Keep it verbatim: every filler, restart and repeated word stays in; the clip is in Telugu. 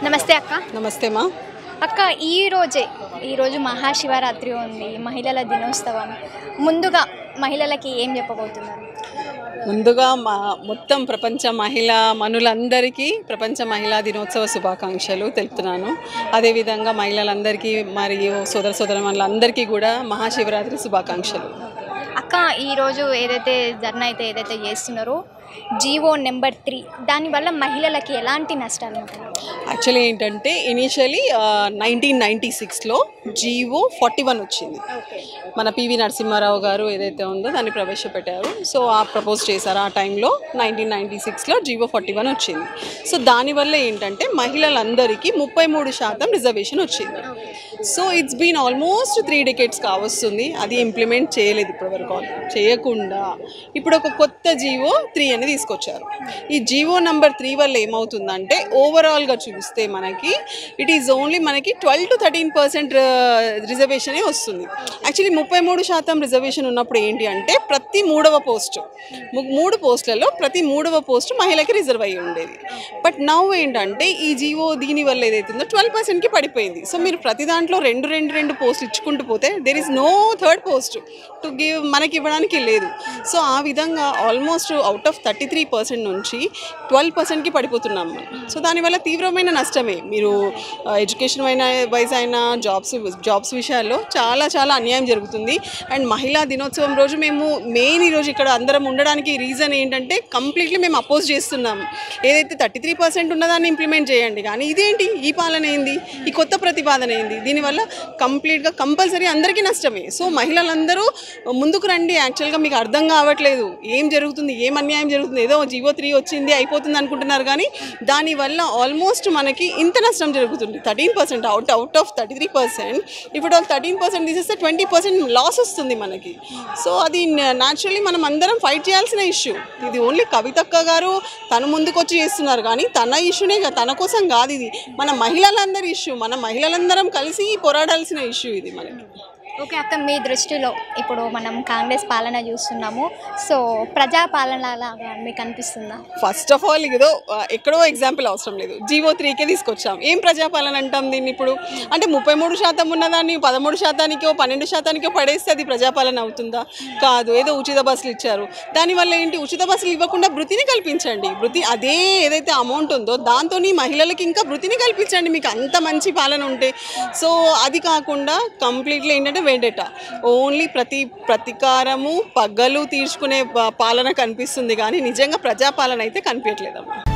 నమస్తే అక్క. నమస్తే మా అక్క, ఈ రోజే ఈరోజు మహాశివరాత్రి ఉంది, మహిళల దినోత్సవం. ముందుగా మహిళలకి ఏం చెప్పబోతున్నారు? ముందుగా మా మొత్తం ప్రపంచ మహిళా మనులందరికీ ప్రపంచ మహిళా దినోత్సవ శుభాకాంక్షలు తెలుపుతున్నాను. అదేవిధంగా మహిళలందరికీ మరియు సోదర సోదరమణులందరికీ కూడా మహాశివరాత్రి శుభాకాంక్షలు. అక్క, ఈరోజు ఏదైతే ధర్నా అయితే ఏదైతే చేస్తున్నారో జీవో నెంబర్ త్రీ, దానివల్ల మహిళలకి ఎలాంటి నష్టాలు ఉంటాయి? యాక్చువల్లీ ఏంటంటే ఇనీషియలీ నైన్టీన్ నైంటీ సిక్స్లో జీవో ఫార్టీ వన్ వచ్చింది. మన పివి నరసింహారావు గారు ఏదైతే ఉందో దాన్ని ప్రవేశపెట్టారు. సో ఆ ప్రపోజ్ చేశారు ఆ టైంలో. నైన్టీన్ నైంటీ సిక్స్లో జీవో ఫార్టీ వన్ వచ్చింది. సో దానివల్ల ఏంటంటే మహిళలందరికీ ముప్పై మూడు శాతం రిజర్వేషన్ వచ్చింది. So it's been almost three decades కావస్తుంది. అది ఇంప్లిమెంట్ చేయలేదు ఇప్పటివరకు. చేయకుండా ఇప్పుడు ఒక కొత్త జీవో త్రీ అని తీసుకొచ్చారు. ఈ జీవో నెంబర్ త్రీ వల్ల ఏమవుతుందంటే ఓవరాల్గా చూస్తే మనకి ఇట్ ఈజ్ ఓన్లీ మనకి ట్వెల్వ్ టు థర్టీన్ పర్సెంట్ రిజర్వేషనే వస్తుంది. యాక్చువల్లీ ముప్పై మూడు శాతం రిజర్వేషన్ ఉన్నప్పుడు ఏంటి అంటే ప్రతి మూడవ పోస్టు మూడు పోస్టులలో ప్రతి మూడవ పోస్టు మహిళకి రిజర్వ్ అయ్యి ఉండేది. బట్ నౌ ఏంటంటే ఈ జీవో దీనివల్ల ఏదైతుందో ట్వెల్వ్ పర్సెంట్కి పడిపోయింది. సో మీరు ప్రతి దాంట్లో రెండు రెండు రెండు పోస్టులు ఇచ్చుకుంటూ పోతే there is no third post to give, మనకి ఇవ్వడానికి లేదు. సో ఆ విధంగా almost out of thirty three percent నుంచి ట్వెల్వ్ పర్సెంట్కి పడిపోతున్నాం మనం. సో దానివల్ల తీవ్రమైన నష్టమే. మీరు ఎడ్యుకేషన్ అయినా వైజ్ అయినా జాబ్స్ జాబ్స్ విషయాల్లో చాలా చాలా అన్యాయం జరుగుతుంది. అండ్ మహిళా దినోత్సవం రోజు మేము మెయిన్ ఈరోజు ఇక్కడ అందరం ఉండడానికి రీజన్ ఏంటంటే కంప్లీట్లీ మేము అపోజ్ చేస్తున్నాం. ఏదైతే థర్టీ త్రీ పర్సెంట్ ఉన్నదాన్ని ఇంప్లిమెంట్ చేయండి, కానీ ఇదేంటి ఈ పాలన ఏంది, ఈ కొత్త ప్రతిపాదన ఏంది? దీనివల్ల కంప్లీట్గా కంపల్సరీ అందరికీ నష్టమే. సో మహిళలందరూ ముందుకు రండి. యాక్చువల్గా మీకు అర్థం కావట్లేదు ఏం జరుగుతుంది, ఏం అన్యాయం జరుగుతుంది. ఏదో జీవో త్రీ వచ్చింది అయిపోతుంది అనుకుంటున్నారు, కానీ దానివల్ల ఆల్మోస్ట్ మనకి ఇంత నష్టం జరుగుతుంది. Thirteen percent out out of thirty three percent ఇప్పుడు థర్టీన్ పర్సెంట్ తీసేస్తే ట్వంటీ పర్సెంట్ లాస్ వస్తుంది మనకి. సో అది న్యాచురల్లీ మనం అందరం ఫైట్ చేయాల్సిన ఇష్యూ. ఇది ఓన్లీ కవితక్క గారు తను ముందుకు వచ్చి చేస్తున్నారు, కానీ తన ఇష్యూనే తన కోసం కాదు, ఇది మన మహిళలందరి ఇష్యూ. మన మహిళలందరం కలిసి పోరాడాల్సిన ఇష్యూ ఇది మనకి. ఓకే అక్క, మీ దృష్టిలో ఇప్పుడు మనం కాంగ్రెస్ పాలన చూస్తున్నాము, సో ప్రజా పాలన లాగా మీకు అనిపిస్తుందా? ఫస్ట్ ఆఫ్ ఆల్ ఏదో ఎక్కడో ఎగ్జాంపుల్ అవసరం లేదు, జీవో త్రీకే తీసుకొచ్చాం. ఏం ప్రజాపాలన అంటాం దీన్ని ఇప్పుడు? అంటే ముప్పై మూడు శాతం ఉన్నదాన్ని పదమూడు శాతానికో పన్నెండు శాతానికో పడేస్తే అది ప్రజాపాలన అవుతుందా? కాదు. ఏదో ఉచిత బస్సులు ఇచ్చారు, దానివల్ల ఏంటి? ఉచిత బస్సులు ఇవ్వకుండా వృత్తిని కల్పించండి. వృత్తి అదే ఏదైతే అమౌంట్ ఉందో దాంతో మహిళలకి ఇంకా వృత్తిని కల్పించండి, మీకు అంత మంచి పాలన ఉంటే. సో అది కాకుండా కంప్లీట్లీ ఏంటంటే వెండేటా, ఓన్లీ ప్రతి ప్రతీకారము పగ్గలు తీర్చుకునే పాలన కనిపిస్తుంది, కానీ నిజంగా ప్రజాపాలన అయితే కనిపించట్లేదమ్మా.